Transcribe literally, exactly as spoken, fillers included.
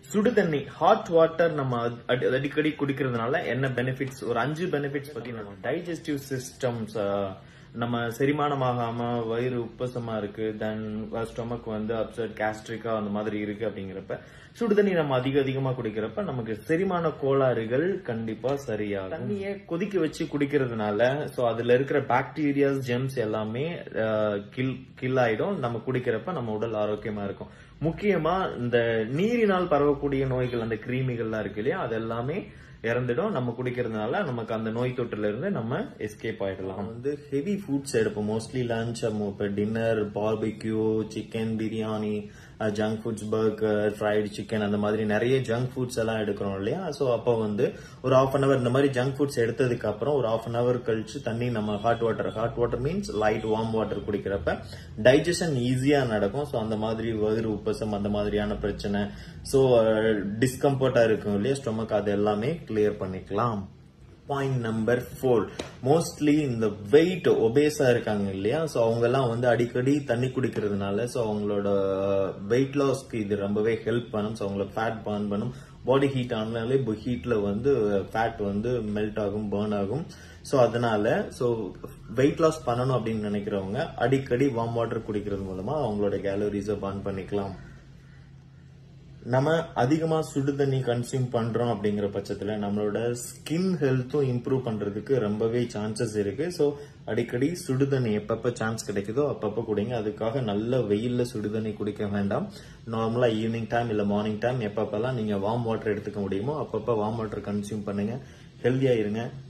சுடு தண்ணி hot water நம்ம அடிக்கடி குடிக்கிறதுனால என்ன பெனிஃபிட்ஸ், ஒரு அஞ்சு பெனிஃபிட்ஸ் பத்தி நம்ம டைஜஸ்டிவ் சிஸ்டம்ஸ், நம்ம செரிமானமாகாம வயிறு உப்பசமா இருக்கு, தென் ஸ்டொமக் வந்து அப்செட் கேஸ்ட்ரிக்கா அந்த மாதிரி இருக்கு அப்படிங்கிறப்ப சுடு தண்ணி நம்ம அதிக அதிகமா குடிக்கிறப்ப நமக்கு செரிமான கோளாறுகள் கண்டிப்பா சரியாகும். தண்ணியை கொதிக்க வச்சு குடிக்கிறதுனால சோ அதுல இருக்கிற பாக்டீரியாஸ் ஜெம்ஸ் எல்லாமே கில் கில் ஆயிடும். நம்ம குடிக்கிறப்ப நம்ம உடல் ஆரோக்கியமா இருக்கும். முக்கியமா இந்த நீரினால் பரவக்கூடிய நோய்கள், அந்த கிருமிகள்லாம் இருக்கு இல்லையா, அது எல்லாமே இறந்துடும் நம்ம குடிக்கிறதுனால. நமக்கு அந்த நோய் தொற்றுல இருந்து நம்ம எஸ்கேப் ஆயிடலாம். வந்து ஹெவி ஃபுட்ஸ் எடுப்போம், மோஸ்ட்லி லஞ்ச், இப்போ dinner, barbecue, chicken biryani, junk foods, burger, fried chicken, அந்த மாதிரி நிறைய ஜங்க் ஃபுட்ஸ் எல்லாம் எடுக்கிறோம் இல்லையா. ஸோ அப்போ வந்து ஒரு ஹாஃப் அன் அவர் இந்த மாதிரி ஜங்க் ஃபுட்ஸ் எடுத்ததுக்கு அப்புறம் ஒரு ஹாஃப் அன் அவர் கழிச்சு தண்ணி நம்ம hot water hot water means light warm water குடிக்கிறப்ப டைஜஷன் ஈஸியா நடக்கும். ஸோ அந்த மாதிரி வயிறு உப்பசம் அந்த மாதிரியான பிரச்சனை, ஸோ டிஸ்கம்ஃபர்ட்டா இருக்கும் இல்லையா ஸ்டொமக், அது எல்லாமே கிளியர் பண்ணிக்கலாம். பாயிண்ட் நம்பர் ஃபோர், மோஸ்ட்லி இந்த வெயிட் ஒபேஸா இருக்காங்க இல்லையா, சோ அவங்க எல்லாம் வந்து அடிக்கடி தண்ணி குடிக்கிறதுனால சோ அவங்களோட வெயிட் லாஸ்க்கு இது ரொம்பவே ஹெல்ப் பண்ணும். சோ அவங்கள ஃபேட் பர்ன் பண்ணும். பாடி ஹீட் ஆனாலே ஹீட்ல வந்து ஃபேட் வந்து மெல்ட் ஆகும், பர்ன் ஆகும். சோ அதனால சோ வெயிட் லாஸ் பண்ணணும் அப்படின்னு நினைக்கிறவங்க அடிக்கடி வார்ம் வாட்டர் குடிக்கிறது மூலமா அவங்களோட கேலரிஸை பர்ன் பண்ணிக்கலாம். நம்ம அதிகமா சுடு தண்ணி கன்சியூம் பண்றோம் அப்படிங்கிற பட்சத்துல நம்மளோட ஸ்கின் ஹெல்த்தும் இம்ப்ரூவ் பண்றதுக்கு ரொம்பவே சான்சஸ் இருக்கு. சோ அடிக்கடி சுடு தண்ணி எப்பப்ப சான்ஸ் கிடைக்குதோ அப்பப்ப குடிங்க. அதுக்காக நல்ல வெயில்ல சுடு தண்ணி குடிக்க வேண்டாம். நார்மலா ஈவினிங் டைம் இல்ல மார்னிங் டைம் எப்பப்பெல்லாம் நீங்க வார்ம் வாட்டர் எடுத்துக்க முடியுமோ அப்பப்ப வார்ம் வாட்டர் கன்சியூம் பண்ணுங்க. ஹெல்தியா இருங்க.